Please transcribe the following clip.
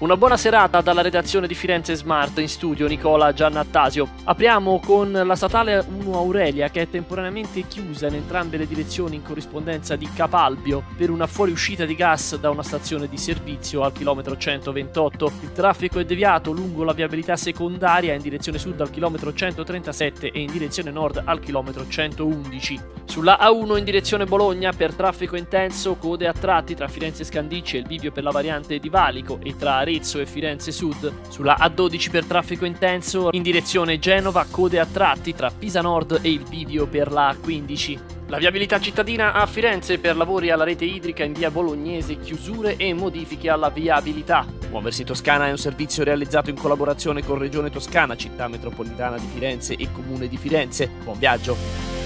Una buona serata dalla redazione di Firenze Smart, in studio Nicola Giannattasio. Apriamo con la statale 1 Aurelia, che è temporaneamente chiusa in entrambe le direzioni in corrispondenza di Capalbio per una fuoriuscita di gas da una stazione di servizio al chilometro 128. Il traffico è deviato lungo la viabilità secondaria in direzione sud al chilometro 137 e in direzione nord al chilometro 111. Sulla A1 in direzione Bologna per traffico intenso, code a tratti tra Firenze Scandicci e il bivio per la variante di Valico e tra Arezzo e Firenze Sud. Sulla A12 per traffico intenso in direzione Genova, code a tratti tra Pisa Nord e il bivio per la A15. La viabilità cittadina a Firenze per lavori alla rete idrica in via Bolognese, chiusure e modifiche alla viabilità. Muoversi Toscana è un servizio realizzato in collaborazione con Regione Toscana, Città Metropolitana di Firenze e Comune di Firenze. Buon viaggio!